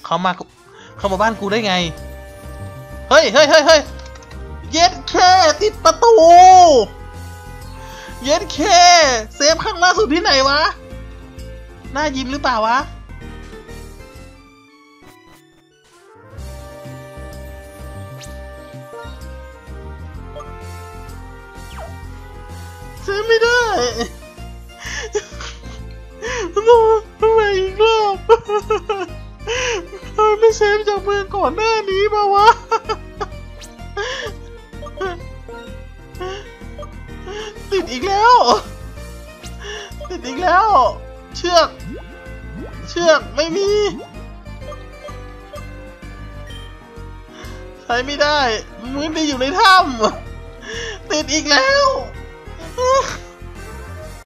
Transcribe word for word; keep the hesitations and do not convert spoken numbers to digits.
เขามาเข้ามาบ้านกูได้ไงเฮ้ยเฮ้ยเฮ้ยเฮ้ยเย็ดแค่ติดประตูเย็ดแค่เซฟข้างล่าสุดที่ไหนวะหน้ายิ้มหรือเปล่าวะเซฟไม่ได้ทำไมอีกรอบไม่เซฟจากเมืองก่อนหน้านี้มาวะติดอีกแล้วติดอีกแล้วเชือกเชือกไม่มีใช้ไม่ได้มือที่อยู่ในถ้ำติดอีกแล้ว